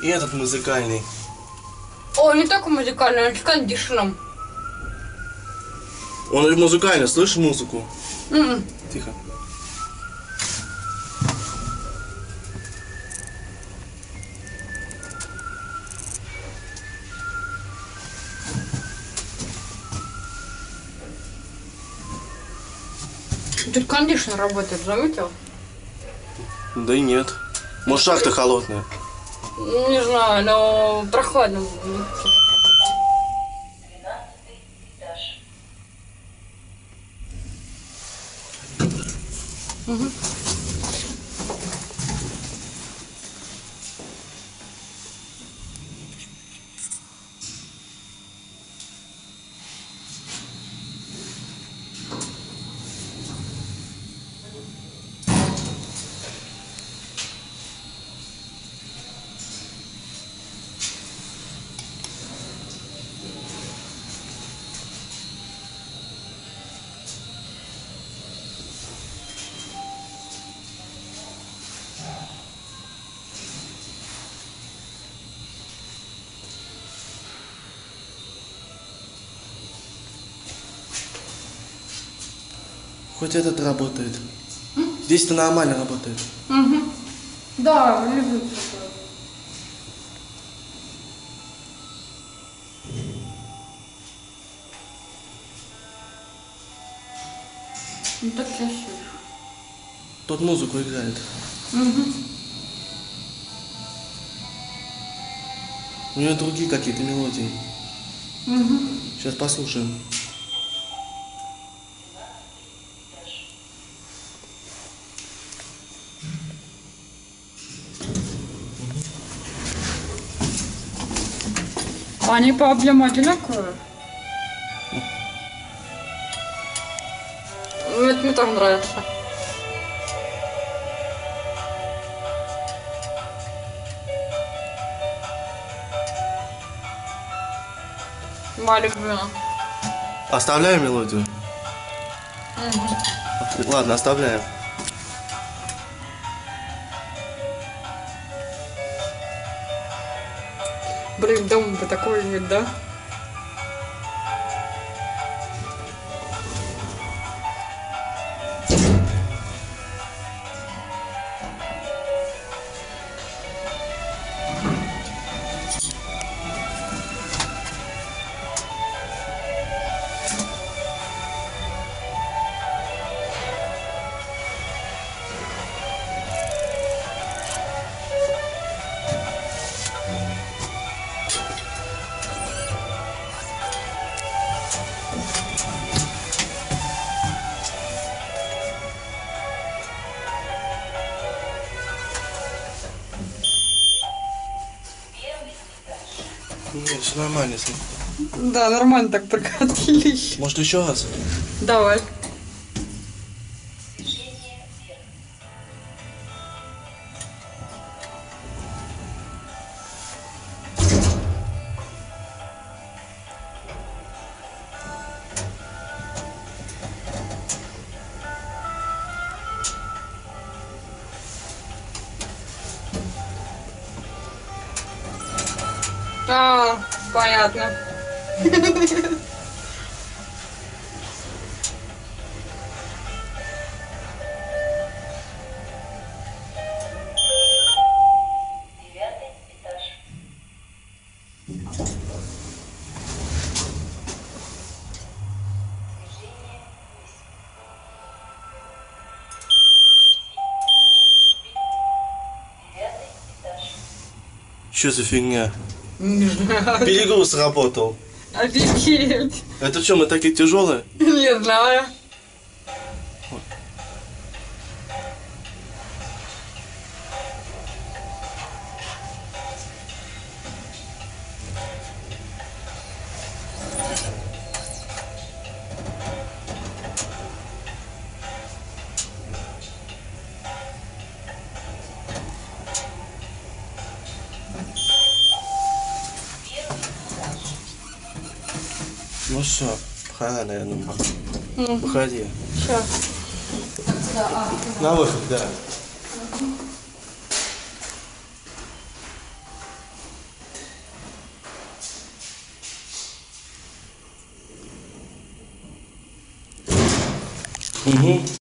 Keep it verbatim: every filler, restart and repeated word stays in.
И этот музыкальный. О, не только музыкальный, он с кондишеном. Он же музыкальный, слышишь музыку? Mm-mm. Тихо. Тут кондишн работает, заметил? Да и нет. Может, шахта холодная. Не знаю, но прохладно. Угу. Хоть этот работает. Здесь-то нормально работает. Угу. Да, лежит такое. Ну так я слышу. Тут музыку играет. Угу. У нее другие какие-то мелодии. Угу. Сейчас послушаем. Они по объему одинаковые? Это мне тоже нравится. Малик блин. Оставляем мелодию? Угу. Ладно, оставляем. Блин, дом бы такой вид, да? Нет, все нормально. Да, нормально так прокатились. Может, еще раз? Давай. А, понятно. Что за фигня? Не знаю. Перегруз сработал. Офигеть. Это что, мы такие тяжелые? Не знаю. Ну все, пора, наверное. Mm. Выходи. Сейчас. На выход, да. Угу.